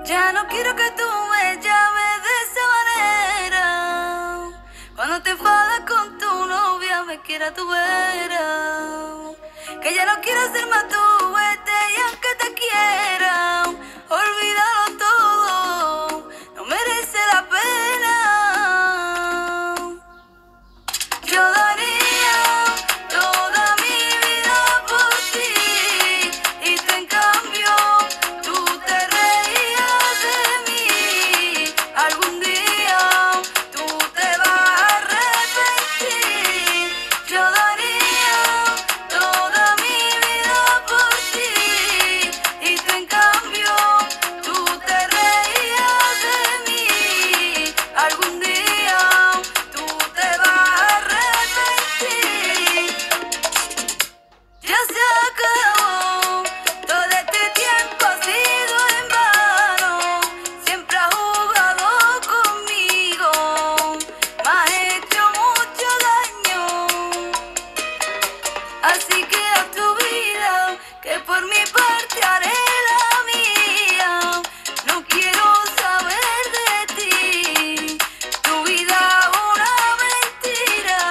Ya no quiero que tú me llames de esa manera. Cuando te enfadas con tu novia me quiera tu vera. Que ya no quiero ser más tu vete y aunque te quiera, olvídalo todo, no merece la pena. Yo daría toda mi vida por ti y tú en cambio tú te reías de mí. Algún día tú te vas a arrepentir. Yo daría toda mi vida por ti y tú en cambio tú te reías de mí. Algún día tú te vas a arrepentir. Ya se acabó, todo este tiempo ha sido en vano. Siempre has jugado conmigo, me has hecho mucho daño. Así que haz tu vida, que por mi parte haré la mía. No quiero saber de ti, tu vida una mentira.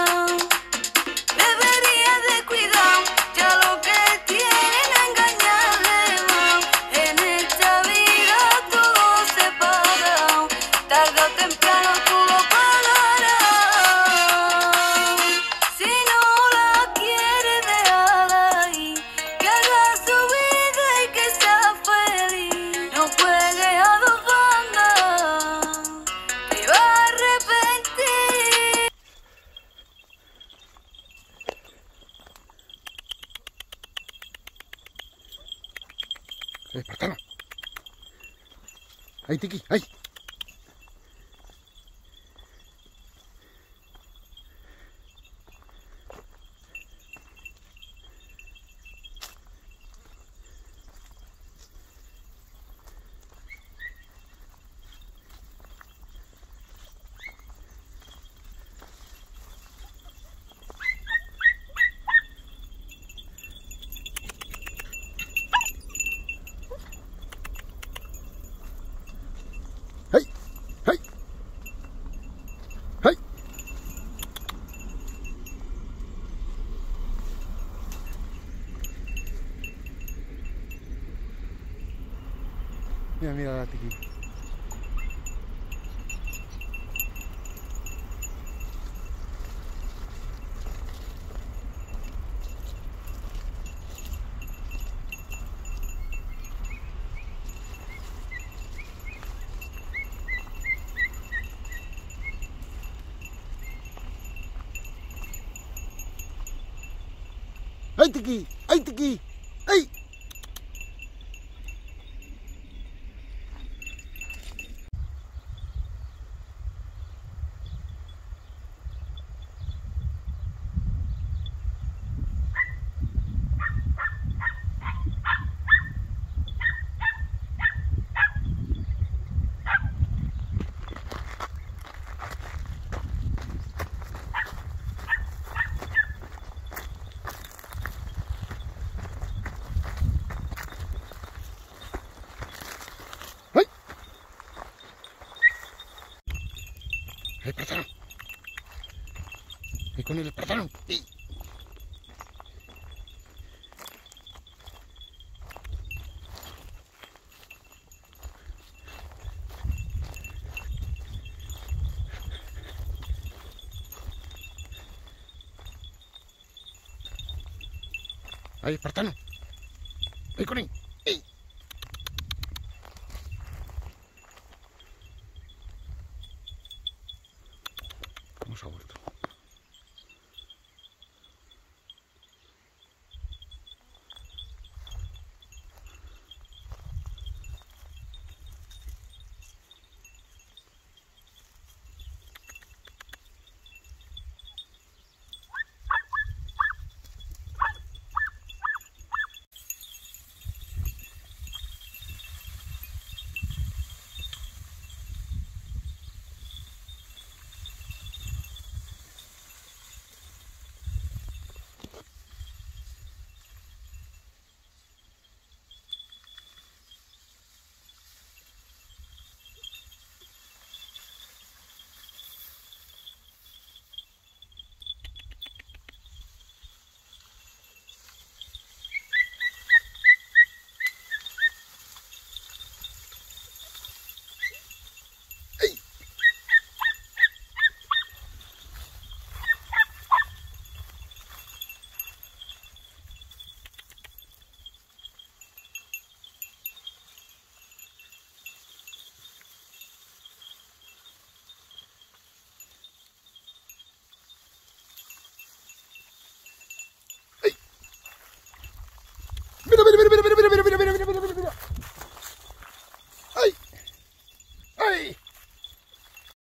Deberías de cuidar ya lo que tienen a engañarle más. En esta vida todo se paga, tarde o temprano tú lo pagarás. Si no la quieres dejar ahí, que haga su vida y que sea feliz. No juegues a dos bandas, te va a arrepentir. Espartano. Ahí, Tiki, ahí. Ahí, ahí. Ahí. Mira, mira la Tiki. ¡Ay, Tiki! ¡Ay, Tiki! ¡Ay! ¡Ay! ¡Ay, Espartano! ¡Ay, con el Espartano! ¡Ay! ¡Ay, Espartano! ¡Ay, con él!